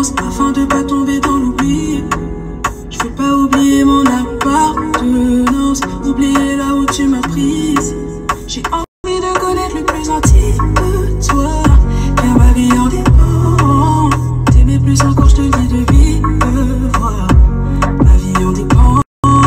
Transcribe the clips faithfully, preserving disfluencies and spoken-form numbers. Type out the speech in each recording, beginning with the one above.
dépendance afin de pas tomber dans l'oubli. Je veux pas oublier mon appartenance, oublier là où tu m'as prise. J'ai envie de connaître le plus entier de toi, car ma vie en dépend. T'aimer plus encore, je te le dis de vive voix. Ma vie en dépend.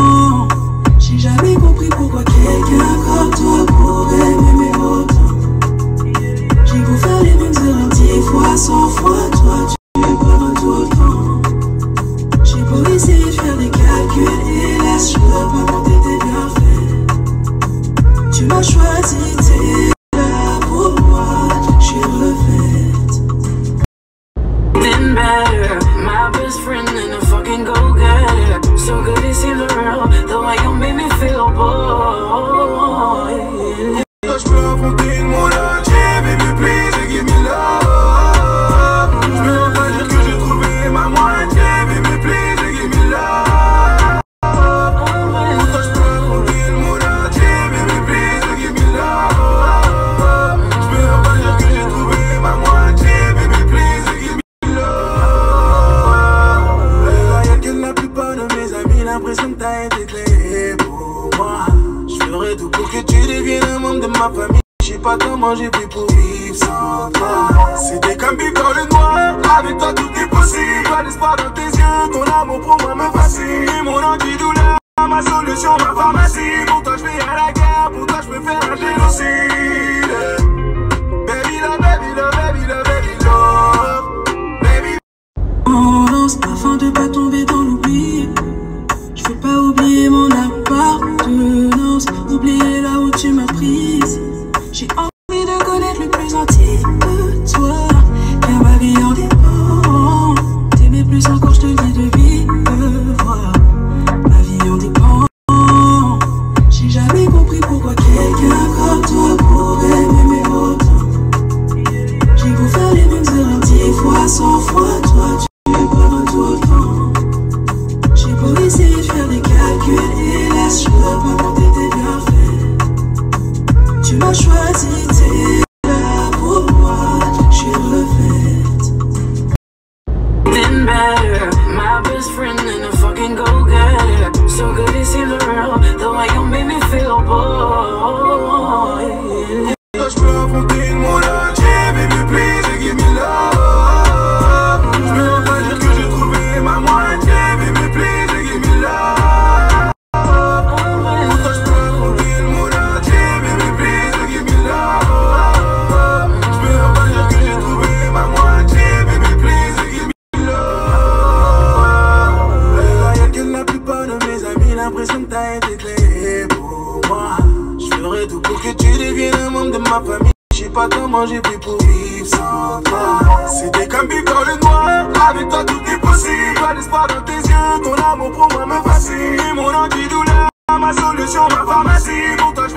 J'ai jamais compris pourquoi quelqu'un comme toi pourrait m'aimer autant. J'ai beau faire les mêmes erreurs dix fois, cent fois, toi tu me pardonnes tout le temps. J'ai beau essayer de faire des calculs, hélas je peux pas compter tes bienfaits. Tu m'as choisi, t'es là pour moi, je suis refaite. Then better, my best friend and a fucking go-getter. So good it seems real, the way you make me feel, boy. Je peux affronter le monde entier, baby please give me love. Je peux pas dire que j'ai trouvé ma moitié, baby please give me love. Pourtant je peux affronter le monde entier, baby please give me love. Je peux pas dire que j'ai trouvé ma moitié, baby please give me love. Rien qu'elle n'a plus pas de mes amis, l'impression que t'as été clé pour moi. Je ferai tout pour que tu deviennes un membre de ma famille. Je sais pas comment j'ai fait pour vivre sans toi. C'était comme vivre dans le noir. Avec toi tout est possible. Pas l'espoir dans tes yeux. Ton amour pour moi me fascine. Mon antidouleur, ma solution, ma pharmacie. Pour toi je vais à la guerre. Pour toi je peux faire un génocide. Baby love, baby love, baby love, baby love, baby. Dépendance afin de pas tomber dans l'oubli. Je veux pas oublier mon appartenance, oublier là où tu m'as prise. J'ai envie de connaître le plus entier de toi, car ma vie en dépend. T'aimer plus encore, je te le dis de vive voix. Ma vie en dépend. J'ai jamais compris pourquoi quelqu'un comme toi pourrait m'aimer autant. J'ai beau faire les mêmes erreurs dix fois, cent fois, toi tu me pardonnes tout le temps. J'ai beau essayer de faire des calculs, hélas je peux pas compter tes bienfaits. Tu m'as choisi, t'es là pour moi, je suis refaite. Then better, my best friend and a fucking go-getter. So good it seems real, the way you make me feel, boy. Je peux affronter le monde entier, baby please give me love. Je peux pas dire que j'ai trouvé ma moitié, baby please give me love. Pourtant je peux affronter le monde entier, baby please give me love. Je peux pas dire que j'ai trouvé ma moitié, baby please give me love. Rien qu'elle n'a plus pas de mes amis, l'impression que t'as été clé pour moi. Je ferai tout pour que tu deviennes un membre de ma famille. Je sais pas comment j'ai fait pour vivre sans toi. C'était comme vivre dans le noir. Avec toi tout est possible. Pas l'espoir dans tes yeux. Ton amour pour moi me fascine. Mon antidouleur, ma solution, ma pharmacie. Pour toi